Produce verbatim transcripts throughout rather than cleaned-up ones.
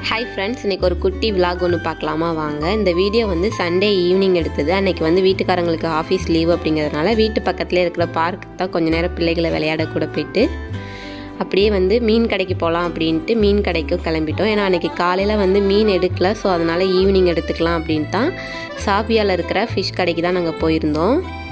Hi friends, இன்னைக்கு ஒரு குட்டி vlog ஒன்று பார்க்கலாமா வாங்க. இந்த வீடியோ வந்து சண்டே ஈவினிங் எடுத்தது. அன்னைக்கு வந்து வீட்டுக்காரங்களுக்கு ஆஃபீஸ் லீவ் அப்படிங்கிறதுனால வீட்டு பக்கத்துலேயே இருக்கிற பார்க்கு தான் கொஞ்சம் நேரம் பிள்ளைகளை விளையாட கூட போயிட்டு அப்படியே வந்து மீன் கடைக்கு போகலாம் அப்படின்ட்டு மீன் கடைக்கு கிளம்பிட்டோம். ஏன்னா அன்றைக்கி காலையில் வந்து மீன் எடுக்கல, ஸோ அதனால் ஈவினிங் எடுத்துக்கலாம் அப்படின்ட்டு தான் சாப்பியாவில் இருக்கிற ஃபிஷ் கடைக்கு தான் நாங்கள் போயிருந்தோம்.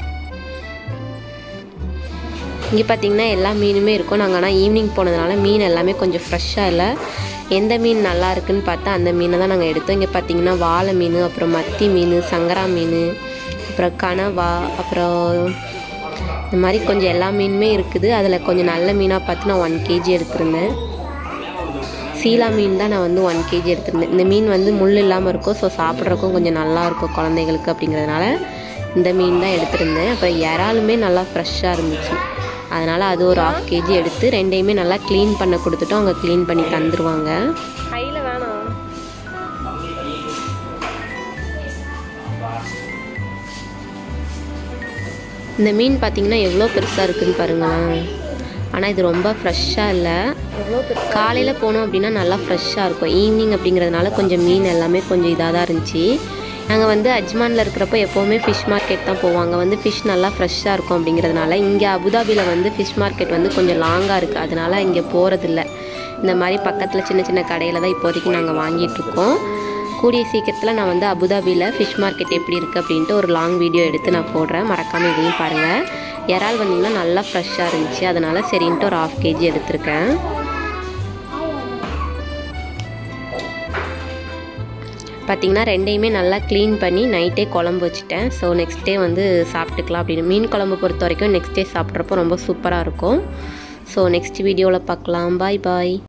இங்கே பார்த்திங்கன்னா எல்லா மீனுமே இருக்கும். நாங்கள் ஆனால் ஈவினிங் போனதுனால மீன் எல்லாமே கொஞ்சம் ஃப்ரெஷ்ஷாக இல்லை. எந்த மீன் நல்லா இருக்குன்னு பார்த்தா அந்த மீனை தான் நாங்கள் எடுத்தோம். இங்கே பார்த்திங்கன்னா வாழை மீன், அப்புறம் மத்தி மீன், சங்கரா மீன், அப்புறம் கனவா, அப்புறம் இந்த மாதிரி கொஞ்சம் எல்லா மீனுமே இருக்குது. அதில் கொஞ்சம் நல்ல மீனாக பார்த்து நான் ஒன் கேஜி எடுத்திருந்தேன். சீலா மீன் தான் நான் வந்து ஒன் கேஜி எடுத்திருந்தேன். இந்த மீன் வந்து முள் இல்லாமல் இருக்கும், ஸோ சாப்பிட்றதுக்கும் கொஞ்சம் நல்லாயிருக்கும் குழந்தைகளுக்கு அப்படிங்கிறதுனால இந்த மீன் தான் எடுத்திருந்தேன். அப்புறம் இறாலுமே நல்லா ஃப்ரெஷ்ஷாக இருந்துச்சு, அதனால் அது ஒரு ஆஃப் கேஜி எடுத்து ரெண்டையுமே நல்லா க்ளீன் பண்ண கொடுத்துட்டோம். அவங்க க்ளீன் பண்ணி தந்துடுவாங்க. கையில் வேணாம். இந்த மீன் பார்த்திங்கன்னா எவ்வளோ பெருசாக இருக்குதுன்னு பாருங்களேன். ஆனால் இது ரொம்ப ஃப்ரெஷ்ஷாக இல்லை. காலையில் போனோம் அப்படின்னா நல்லா ஃப்ரெஷ்ஷாக இருக்கும். ஈவினிங் அப்படிங்கிறதுனால கொஞ்சம் மீன் எல்லாமே கொஞ்சம் இதாக தான் இருந்துச்சு. நாங்கள் வந்து அஜ்மானில் இருக்கிறப்போ எப்போவுமே ஃபிஷ் மார்க்கெட் தான் போவாங்க. வந்து ஃபிஷ் நல்லா ஃப்ரெஷ்ஷாக இருக்கும் அப்படிங்கிறதுனால இங்கே அபுதாபியில் வந்து ஃபிஷ் மார்க்கெட் வந்து கொஞ்சம் லாங்காக இருக்குது, அதனால் இங்கே போகிறதில்ல. இந்த மாதிரி பக்கத்தில் சின்ன சின்ன கடையில் தான் இப்போதைக்கு நாங்கள் வாங்கிட்டுருக்கோம். கூடிய சீக்கிரத்தில் நான் வந்து அபுதாபியில் ஃபிஷ் மார்க்கெட் எப்படி இருக்குது அப்படின்ட்டு ஒரு லாங் வீடியோ எடுத்து நான் போடுறேன், மறக்காமல் இதையும் பாருங்கள். இறால் வந்திங்கன்னா நல்லா ஃப்ரெஷ்ஷாக இருந்துச்சு, அதனால் சரின்ட்டு ஒரு ஆஃப் கேஜி எடுத்திருக்கேன். பார்த்திங்கன்னா ரெண்டையுமே நல்லா க்ளீன் பண்ணி நைட்டே குழம்பு வச்சுட்டேன். ஸோ நெக்ஸ்ட் டே வந்து சாப்பிட்டுக்கலாம் அப்படின்னு. மீன் குழம்பு பொறுத்த வரைக்கும் நெக்ஸ்ட் டே சாப்பிட்றப்போ ரொம்ப சூப்பராக இருக்கும். ஸோ நெக்ஸ்ட் வீடியோவில் பார்க்கலாம். பாய் பாய்.